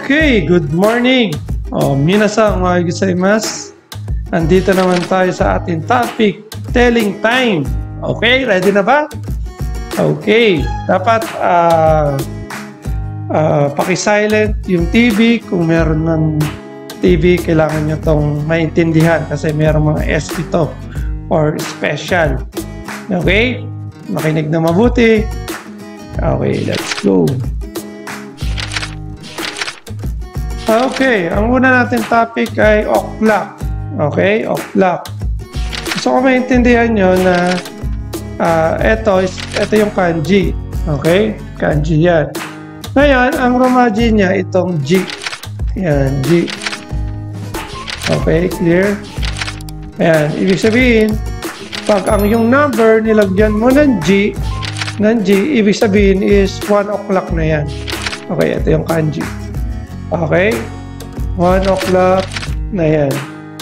Okay, good morning. Minasan wa gozaimasu. Andito naman tayo sa ating topic, telling time. Okay, ready na ba? Okay, dapat paki-silent yung TV. Kung meron ng TV, kailangan nyo itong maintindihan kasi meron mga S ito or special. Okay, makinig na mabuti. Okay, let's go. Okay, ang una natin topic ay o'clock. Okay, o'clock. Gusto ko maintindihan nyo na ito yung kanji. Okay, kanji yan. Ngayon, ang romaji niya itong G. Yan, G. Okay, clear? Ayan, ibig sabihin, pag ang yung number nilagyan mo ng G, ibig sabihin is 1 o'clock na yan. Okay, ito yung kanji. Okay, 1 o'clock na yan.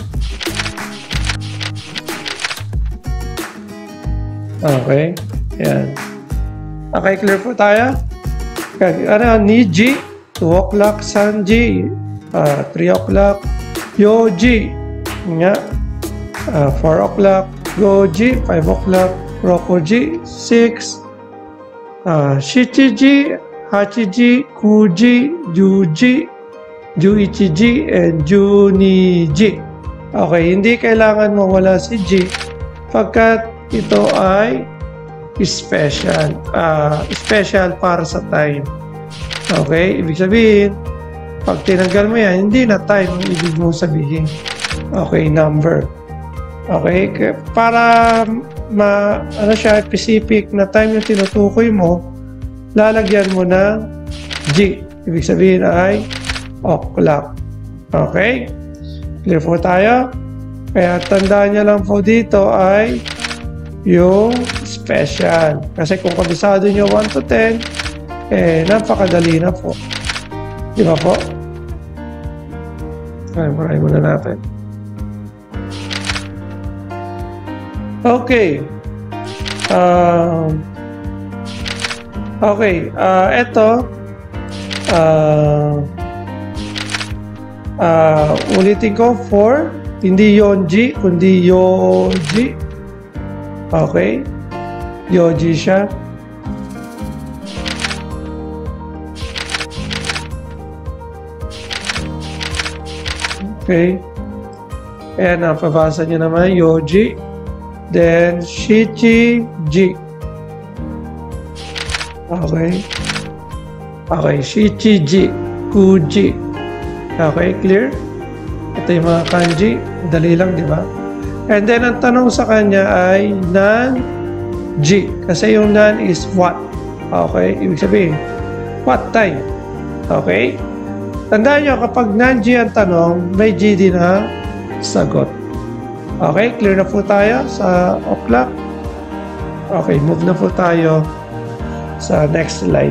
Okay, yan. Okay, clear po tayo? Ano, Niji, 2 o'clock, Sanji, 3 o'clock, Yoji, nga, 4 o'clock, Goji, 5 o'clock, Rokoji, 6, Shichiji, Hachiji, Kuji, Juji, Juichiji, and Juniji. Okay, hindi kailangan mawala si G pagkat ito ay special. Special para sa time. Okay, ibig sabihin, pag tinanggal mo yan, hindi na time ang ibig mong sabihin. Okay, number. Okay, para ano siya, specific na time yung tinutukoy mo, lalagyan mo ng G. Ibig sabihin ay o'clock. Okay? Clear po tayo? Kaya tandaan nyo lang po dito ay yung special. Kasi kung kabisado nyo 1 to 10, napakadali na po. Di ba po? Ay, maray muna natin. Okay. Okay, eto, ulitin ko, 4, hindi Yonji, kundi Yoji. Okay, Yoji siya. Okay, ayan, napabasa nyo naman, Yoji. Then, Shichiji. Okay. Okay, Shichiji, Kuji. Okay, clear? Ito yung mga kanji. Dali lang, di ba? And then, ang tanong sa kanya ay nan-ji. Kasi yung nan is what? Okay, ibig sabihin, what time? Okay? Tandaan nyo, kapag nan-ji ang tanong, may G din ang sagot. Okay, clear na po tayo sa o'clock. Okay, move na po tayo sa next slide.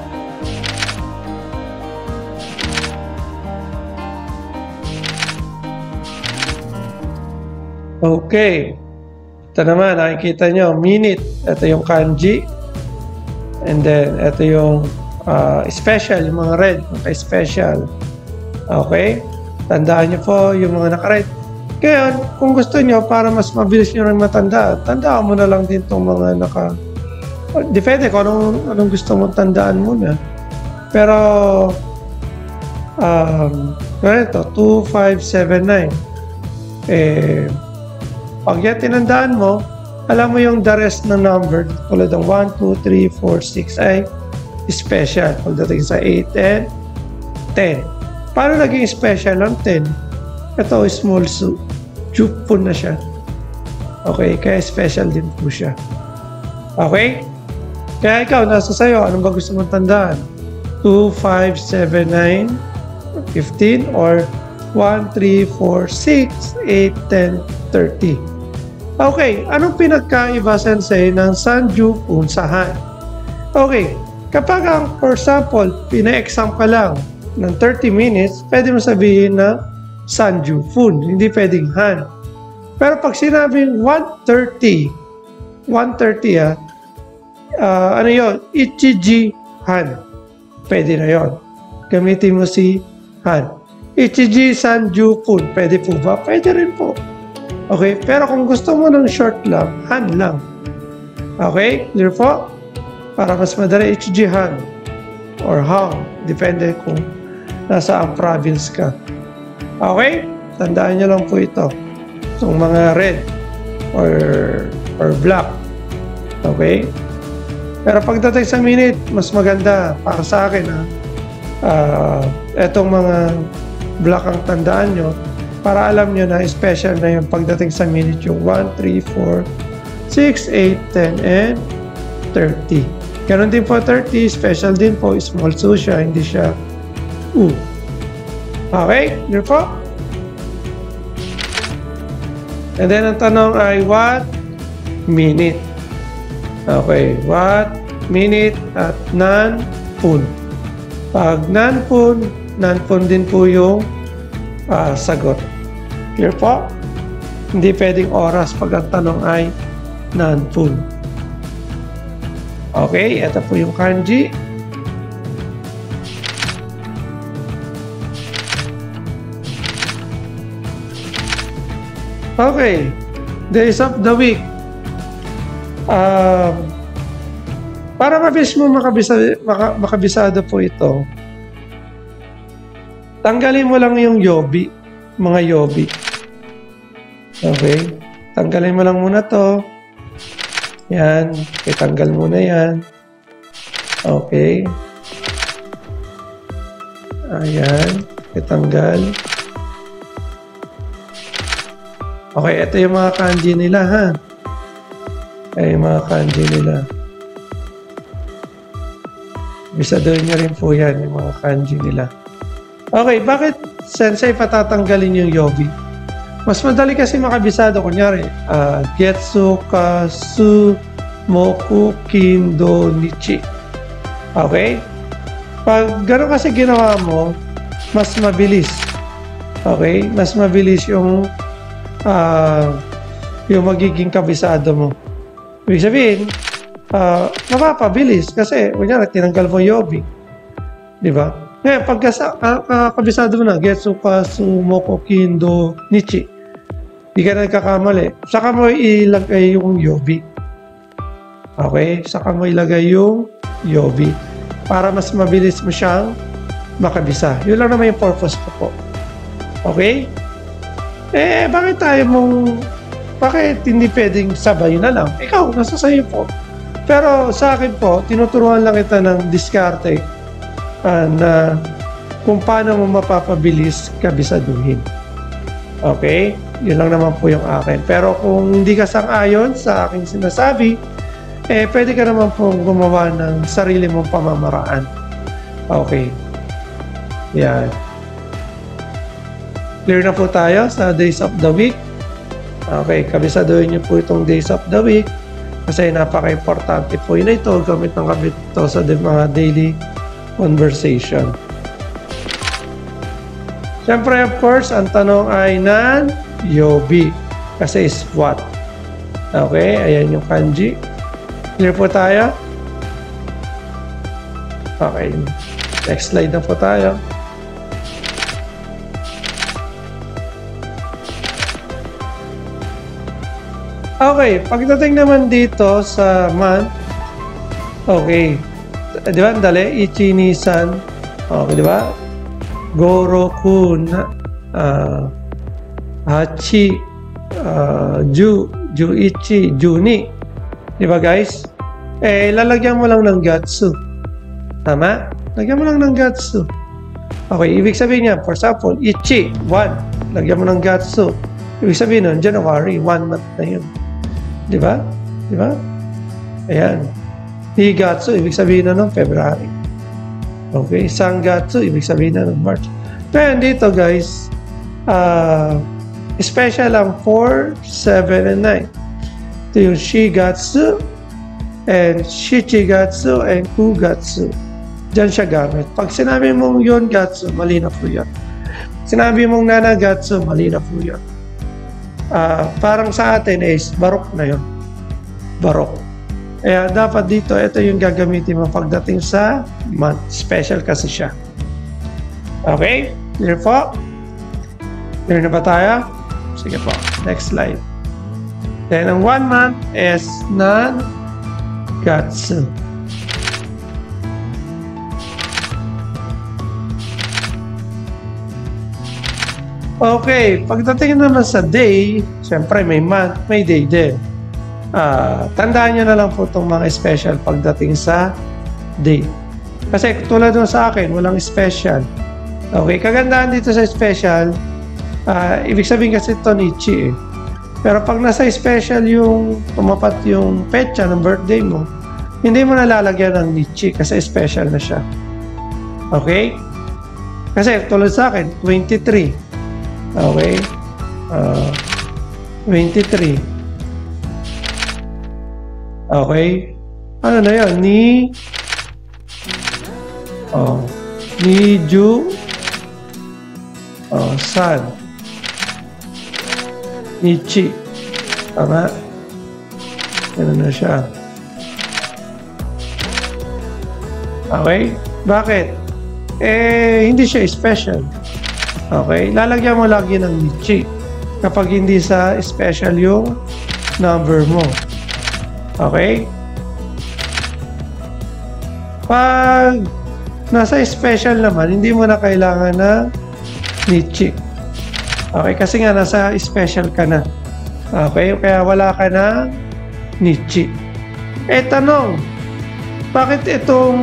Okay. Ito naman, nakikita nyo, minute. Ito yung kanji. And then, ito yung special, yung mga red, mga special. Okay? Tandaan nyo po yung mga naka-red. Kaya, kung gusto nyo, para mas mabilis nyo rin matandaan, tandaan mo na lang din itong mga naka... Depende kung anong gusto mo tandaan muna. Pero, ito, 2, 5, 7, 9. Pag yan tinandaan mo, alam mo yung the rest ng number, tulad ng 1, 2, 3, 4, 6 ay special. Pagdating sa 8 and 10. Paano naging special ang 10? Ito is small soup po na siya. Okay, kaya special din po siya. Okay? Kaya ikaw, nasa sayo, anong ba gusto mong tandaan? 2, 5, 7, 9, 15, or 1, 3, 4, 6, 8, 10, 30. Okay, anong pinagkaiba, Sensei, ng Sanju-fun sa Han? Okay, kapag for example, pina-exam ka lang ng 30 minutes, pwede mo sabihin na Sanju-fun, hindi pwedeng Han. Pero pag sinabing 1:30, ano yun? Ichiji Han. Pwede na yun. Gamitin mo si Han. Ichiji San Ju Kun. Pwede po ba? Pwede rin po. Okay? Pero kung gusto mo ng short lang, Han lang. Okay? Clear po? Para mas madali, Ichiji Han. Or Hang. Depende kung nasa ang province ka. Okay? Tandaan nyo lang po ito. Itong mga red or black. Okay? Pero pagdating sa minute, mas maganda para sa akin etong mga black ang tandaan nyo para alam nyo na special na yung pagdating sa minute yung 1, 3, 4, 6, 8, 10, and 30. Ganon din po 30, special din po, small su siya, hindi siya U. Okay? Clear po? And then ang tanong ay what minute? Okay, what minute at nan-pun? Pag nan-pun din po yung sagot. Clear po? Hindi pwedeng oras pag ang tanong ay nan-pun. Okay, ito po yung kanji. Okay, days of the week. Para mabilis mo makabisado po ito, tanggalin mo lang yung yobi, mga yobi. Okay, tanggalin mo lang muna to. Yan, itanggal muna yan. Okay. Ayan, itanggal. Okay, ito yung mga kanji nila, ha? Ay, mga kanji nila. Bisadoin nyo rin po yan, yung mga kanji nila. Okay, bakit sensei patatanggalin yung yobi? Mas madali kasi makabisado. Kunyari, getsu, kasu, moku, kindo, nichi. Okay? Pag gano'n kasi ginawa mo, mas mabilis. Okay? Mas mabilis yung magiging kabisado mo. Ibig sabihin, mapapabilis kasi, kunyari, tinanggal mo yobi. Di ba? Ngayon, pag kabisado mo na, getsu, kasu, moku, kindo, nichi, di ka na nagkakamali. Saka mo ilagay yung yobi. Okay? Saka mo ilagay yung yobi. Para mas mabilis mo siyang makabisa. Yun lang naman yung purpose ko po. Okay? Bakit hindi pwedeng sabay na lang? Ikaw, nasa sayo po. Pero sa akin po, tinuturuan lang kita ng diskarte na kung paano mo mapapabilis kabisaduhin. Okay? Yun lang naman po yung akin. Pero kung hindi ka sang-ayon sa aking sinasabi, pwede ka naman po gumawa ng sarili mong pamamaraan. Okay. Yan. Clear na po tayo sa days of the week. Okay, kabisaduhin niyo po itong days of the week kasi napaka-importante po yun ito. Gamit ng kabit ito sa mga daily conversation. Siyempre, of course, ang tanong ay nan-yobi kasi is what? Okay, ayan yung kanji. Clear po tayo? Okay, next slide na po tayo. Okay, pagdating naman dito sa month, okay, di ba, dali, ichi, nisan, okay, di ba, gorokun, hachi, juichi, juni, di ba guys? Lalagyan mo lang ng gatsu. Tama? Lagyan mo lang ng gatsu. Okay, ibig sabihin niya, for example, ichi, 1, lagyan mo ng gatsu. Ibig sabihin nun, January, 1 month na yun. Di ba? Di ba? Ayan. Higatsu, ibig sabihin na ng February. Okay. Sangatsu, ibig sabihin na ng March. Ngayon dito guys, special ang 4, 7, and 9. Ito yung Shigatsu, and Shichigatsu, and Kugatsu. Diyan siya gamit. Pag sinabi mong Yongatsu, mali na po yan. Sinabi mong Nanagatsu, mali na po yan. Parang sa atin is barok na yun. Barok. Kaya dapat dito, ito yung gagamitin mo pagdating sa month. Special kasi siya. Okay? Clear po? Clear na ba tayo? Sige po. Next slide. Then, ang 1 month is non-gatsu. Okay, pagdating naman sa day, siyempre may month, may day din. Tandaan nyo na lang po itong mga special pagdating sa day. Kasi tulad nung sa akin, walang special. Okay, kagandahan dito sa special, ibig sabihin kasi ito nichi eh. Pero pag nasa special yung tumapat yung petsa ng birthday mo, hindi mo nalalagyan ng nichi kasi special na siya. Okay? Kasi tulad sa akin, 23. Okay? 23. Okay? Ano na yun? Ni Ju San Nichi. Tama? Ano na siya? Okay? Bakit? Hindi siya special. Okay? Lalagyan mo lagi ng nichi kapag hindi sa special yung number mo. Okay? Pag nasa special naman, hindi mo na kailangan na nichi. Okay? Kasi nga nasa special ka na. Okay? Kaya wala ka na nichi. Tanong, bakit itong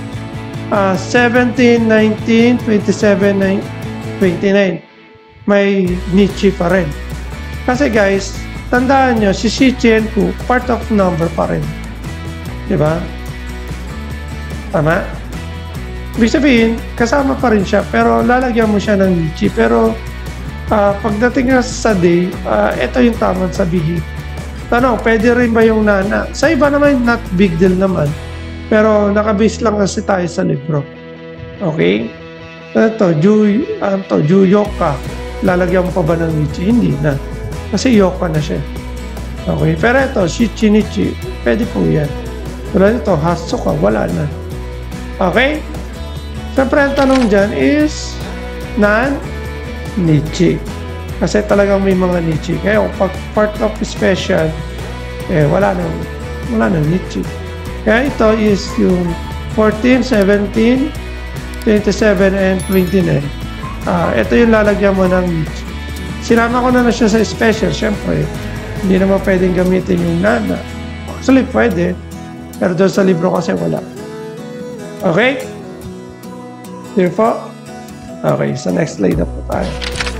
17, 19, 27, 29 may nichi pa rin? Kasi guys, tandaan nyo, si Shichienku, part of number pa rin. Diba? Tama? Ibig sabihin, kasama pa rin siya, pero lalagyan mo siya ng nichi. Pero, pagdating nga sa day, ito yung tamang sabihin. Tanong, pwede rin ba yung nana? Sa iba naman, not big deal naman. Pero, nakabase lang kasi tayo sa libro. Okay? Ito, Ju Yoka. Lalagyan mo pa ba ng nichi? Hindi na. Kasi Yoka na siya. Okay? Pero ito, Shichi Nichi. Pwede po yan. Tulad ito, Hatsuka. Wala na. Okay? Siyempre, ang tanong dyan is non-nichi. Kasi talagang may mga nichi. Kaya pag part of special, wala nang nichi. Kaya ito is yung 14, 17, 27, and 29. Ito yung lalagyan mo ng nichi. Sinama ko na siya sa special, syempre. Hindi naman pwedeng gamitin yung nana. Actually, pwede. Pero doon sa libro kasi wala. Okay? Clear po? Okay, sa next slide na po tayo.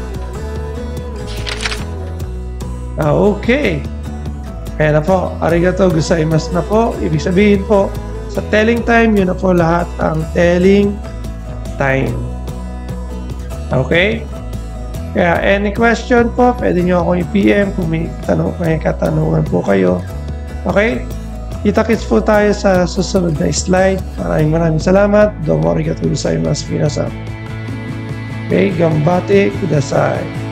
Okay. Kaya na po. Arigato gozaimasu na po. Ibig sabihin po, sa telling time, yun na po lahat ang telling time. Okay? Kaya any question po, pwede nyo akong i-PM kung may katanungan po kayo. Okay? Kita-kits po tayo sa susunod na slide. Maraming salamat. Domo arigatou gozaimasu minasan. Okay, gambate kudasai.